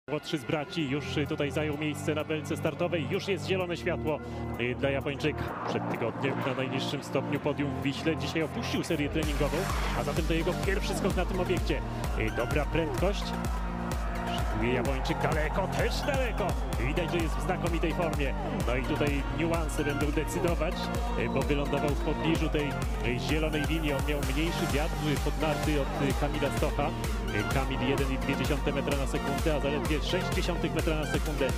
Młodszy z braci już tutaj zajął miejsce na belce startowej. Już jest zielone światło dla Japończyka. Przed tygodniem na najniższym stopniu podium w Wiśle. Dzisiaj opuścił serię treningową, a zatem to jego pierwszy skok na tym obiekcie. Dobra prędkość. Szykuje Japończyk daleko, też daleko. Widać, że jest w znakomitej formie. No i tutaj niuanse będą decydować, bo wylądował w pobliżu tej zielonej linii. On miał mniejszy wiatr pod narty od Kamila Stocha. Kamil 1,2 metra na sekundę, a zaledwie 0,6 metra na sekundę.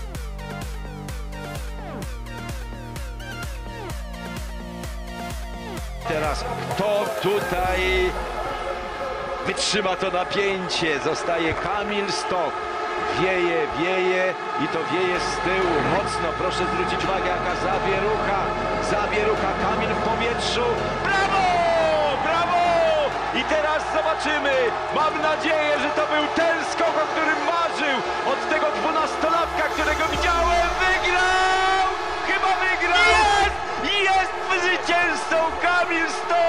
Teraz kto tutaj wytrzyma to napięcie? Zostaje Kamil Stoch. Wieje, wieje i to wieje z tyłu. Mocno, proszę zwrócić uwagę, jaka zawierucha. Zawierucha, Kamil w powietrzu. Brawo! Brawo! I teraz zobaczymy. Mam nadzieję, że to był ten skok, o którym marzył. Od tego 12-latka, którego widziałem. Wygrał! Chyba wygrał! Jest! Jest zwycięzcą Kamil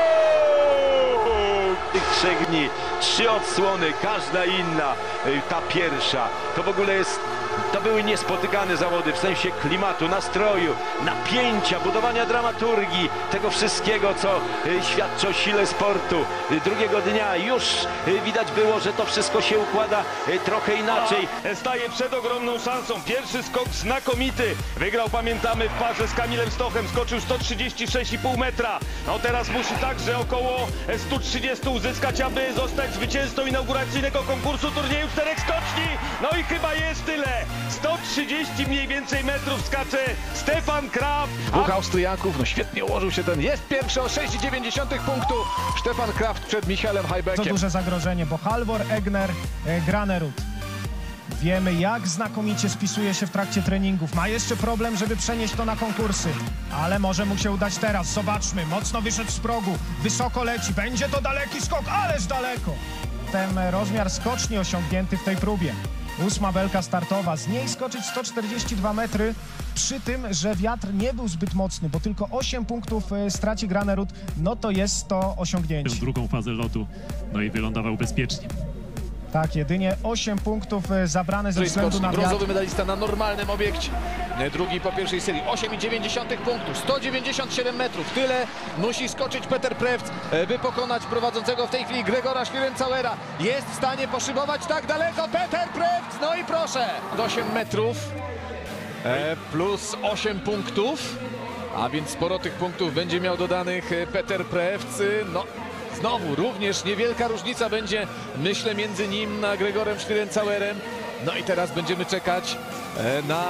Stoch! Tych 3 dni, 3 odsłony, każda inna, ta pierwsza, to w ogóle jest, to były niespotykane zawody w sensie klimatu, nastroju, napięcia, budowania dramaturgii, tego wszystkiego, co świadczy o sile sportu. Drugiego dnia już widać było, że to wszystko się układa trochę inaczej. Staje przed ogromną szansą, pierwszy skok znakomity, wygrał, pamiętamy, w parze z Kamilem Stochem, skoczył 136,5 metra, no teraz musi także około 130 uzyskać, aby zostać zwycięzcą inauguracyjnego konkursu turnieju 4 skoczni, no i chyba jest tyle, 130 mniej więcej metrów skacze Stefan Kraft. Dwóch Austriaków, no świetnie ułożył się ten, jest pierwszy o 6,9 punktu, Stefan Kraft przed Michaelem Hajbeckiem. To duże zagrożenie, bo Halvor Egner, Granerud. Wiemy, jak znakomicie spisuje się w trakcie treningów. Ma jeszcze problem, żeby przenieść to na konkursy. Ale może mu się udać teraz. Zobaczmy, mocno wyszedł z progu. Wysoko leci. Będzie to daleki skok, ależ daleko. Ten rozmiar skoczni osiągnięty w tej próbie. 8. belka startowa. Z niej skoczyć 142 metry. Przy tym, że wiatr nie był zbyt mocny, bo tylko 8 punktów straci Granerud. No to jest to osiągnięcie. Drugą fazę lotu, no i wylądował bezpiecznie. Tak, jedynie 8 punktów zabrane ze względu na wiatr. Brązowy medalista na normalnym obiekcie. Drugi po pierwszej serii, 8,9 punktu, 197 metrów. Tyle musi skoczyć Peter Prewc, by pokonać prowadzącego w tej chwili Gregora Schlierenzauera. Jest w stanie poszybować tak daleko Peter Prewc, no i proszę. 8 metrów plus 8 punktów, a więc sporo tych punktów będzie miał dodanych Peter Prewc. No. Znowu również niewielka różnica będzie, myślę, między nim a Gregorem Schlierenzauerem. No i teraz będziemy czekać na...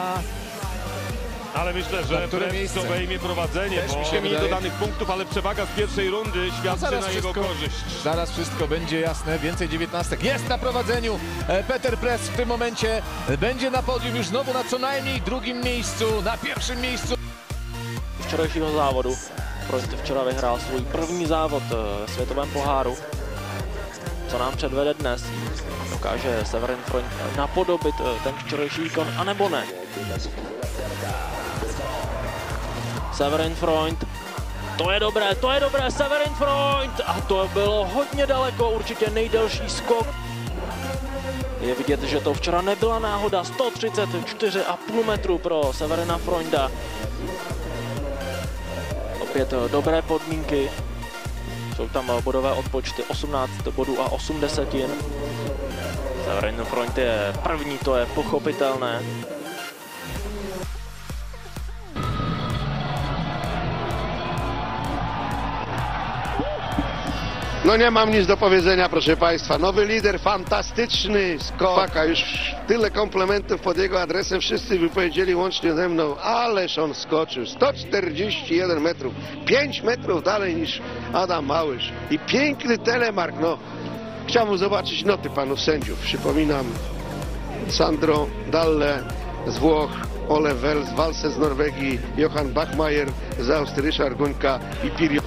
Ale myślę, że Prewc obejmie prowadzenie, Też mi bo się mniej wydaje. dodanych punktów, ale przewaga z pierwszej rundy świadczy na jego korzyść. Zaraz wszystko będzie jasne, więcej 19. Jest na prowadzeniu Peter Prewc w tym momencie. Będzie na podium już znowu na co najmniej drugim miejscu, na pierwszym miejscu. Včerejšího závodu. Freund včera vyhrál svůj první závod ve světovém poháru. Co nám předvede dnes? Dokáže Severin Freund napodobit ten včerejší výkon, anebo ne? Severin Freund. To je dobré, Severin Freund! A to bylo hodně daleko, určitě nejdelší skok. Je vidět, že to včera nebyla náhoda, 134,5 metrů pro Severina Freunda. Opět dobré podmínky, jsou tam bodové odpočty 18 bodů a 8 desetin. Severin Freund je první, to je pochopitelné. No nie mam nic do powiedzenia, proszę Państwa. Nowy lider, fantastyczny skok. Już tyle komplementów pod jego adresem wszyscy wypowiedzieli łącznie ze mną. Ależ on skoczył. 141 metrów. 5 metrów dalej niż Adam Małysz. I piękny telemark. No, chciałbym zobaczyć noty panów sędziów. Przypominam, Sandro Dalle z Włoch, Ole Walse z Norwegii, Johan Bachmeier z Austrii, Ryszard Guńka i Pirjo